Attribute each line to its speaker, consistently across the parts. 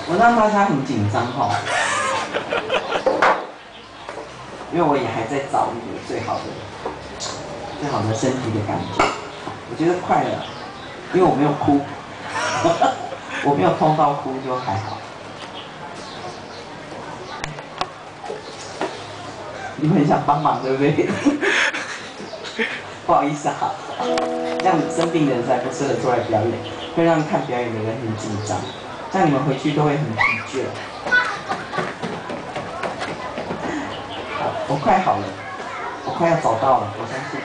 Speaker 1: 我让大家很紧张哈，因为我也还在找一个最好的身体的感觉。我觉得快了，因为我没有哭，我没有痛到哭就还好。你们很想帮忙对不对？不好意思啊，这样生病的人才不适合出来表演，会让看表演的人很紧张，这样你们回去都会很疲倦。好，我快好了，我快要找到了，我相信。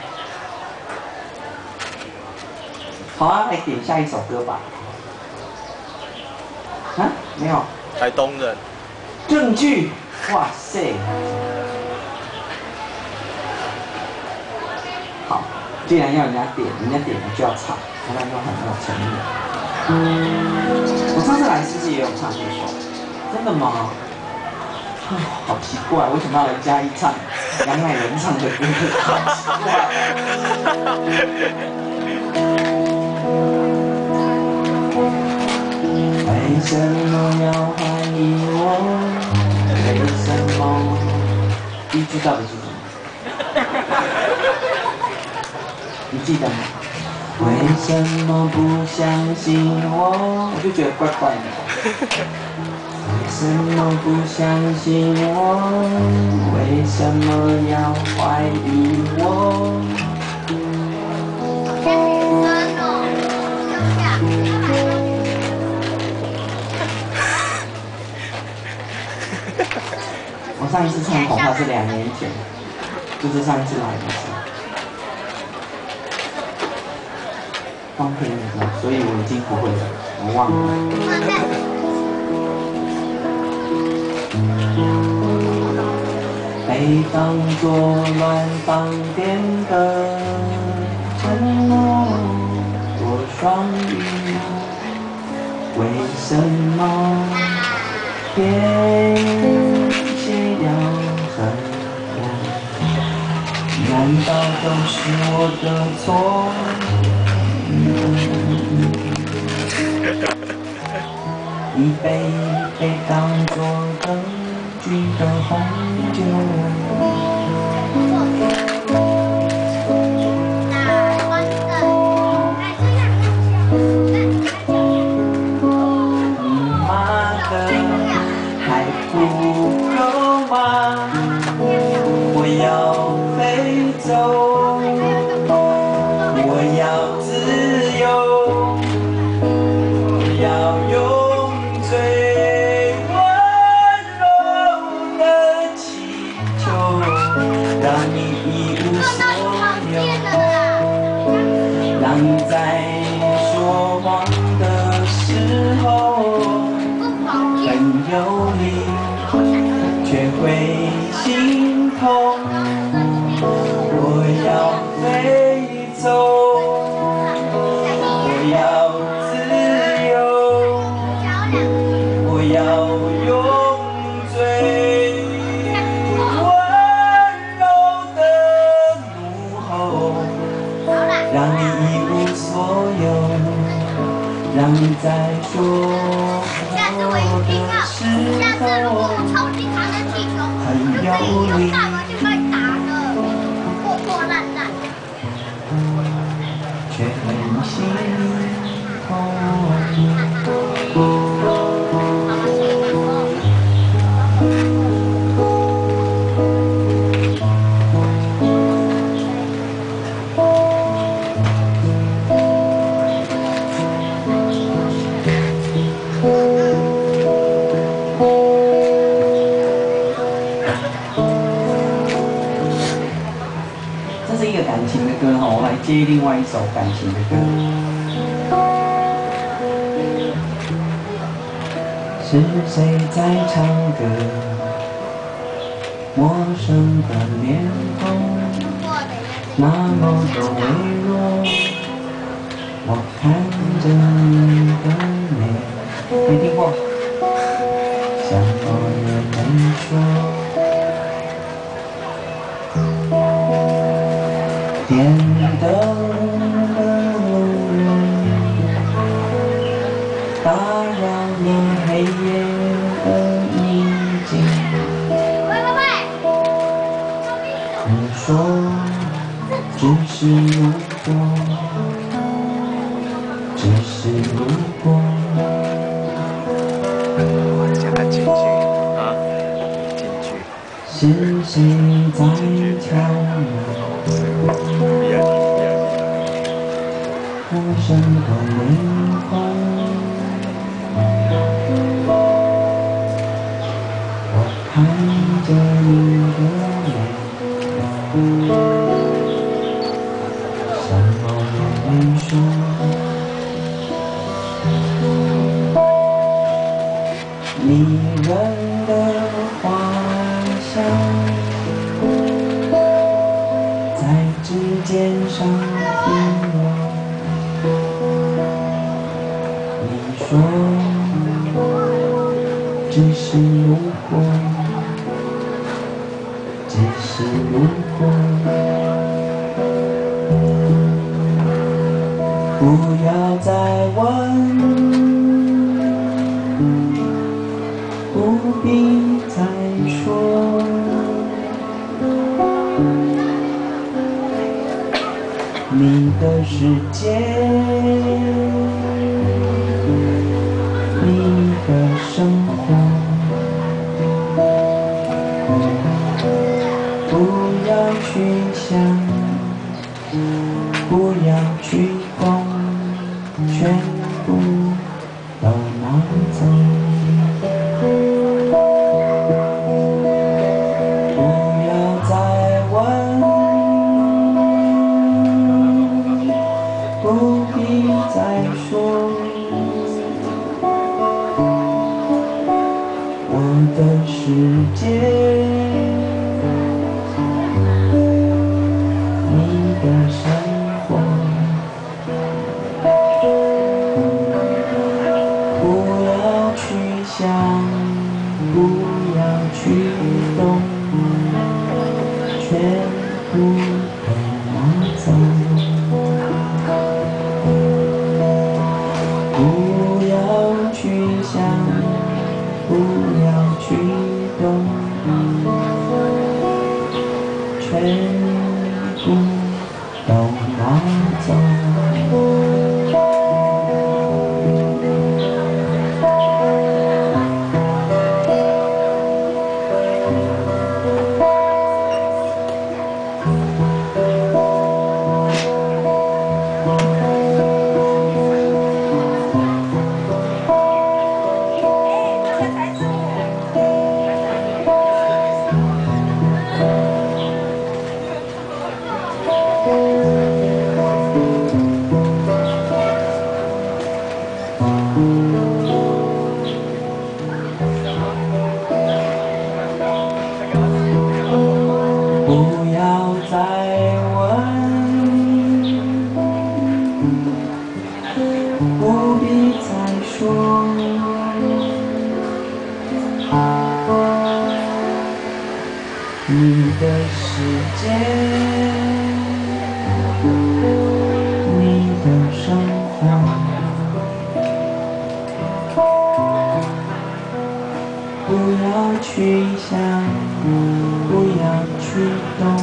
Speaker 1: 好啊，来点下一首歌吧。啊，没有。
Speaker 2: 台东人。
Speaker 1: 证据，哇塞！好，既然要人家点，人家点了就要唱，不然就很没有诚意。我上次来是不是也有唱这首？真的吗？好奇怪，为什么要来嘉义唱杨乃文唱的歌？好奇怪。为什么要怀疑我？为什么？第一句到底是什么？你记得吗？为什么不相信我？我就觉得怪怪的。为什么不相信我？为什么要怀疑我？我上一次唱恐怕是2年前，就是上一次来的时候。放片的时候，所以我已经不会了，我忘了。被当作乱放电的承诺，多双鱼，为什么天气要恨我？难道都是我的错？一杯被当作证据的红酒，妈的还不够吗？我要飞走，我要自由，我要用最温柔的祈求，让你一无所有，让你在说谎的时候很有力，却会心痛。我要飞走，我要自由，我要用最温柔的怒吼，让你一无所有，让你在说我的时候很有力。却很心痛。这是一个感情的歌哈，我来接另外一首感情的歌。是谁在唱歌？陌生的脸孔，那么的微弱。我看着你的脸，没听过，什么也没说。点灯的路人，打扰了黑夜。 只是路过，只是路过。
Speaker 2: 讲他京剧啊，京剧。
Speaker 1: 是谁在跳舞？无声的灵魂，我看着你的脸，什么也没说。迷人的花香在指尖上停留。你说只是路过，只是路过。不要再问，不必再说。你的世界，你的生活，不要去想，不要去懂，全部都拿走。不要再问，不必再说。我的世界，你的生活，不要去想，不要去懂，全部都拿走。不要去想，不要去懂，全部都拿走。不要再问，不必再说。你的世界，你的生活，不要去想，不要去懂，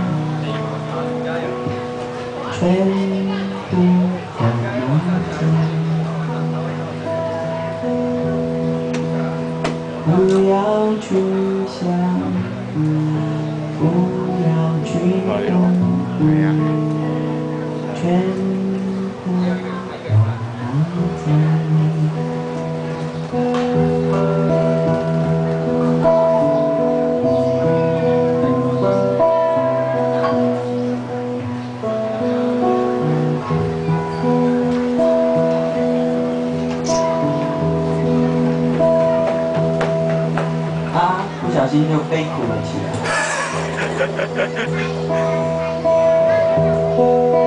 Speaker 1: 全部都拿走。不要去想，不要去懂，全部都拿走。不小心就悲苦了起来。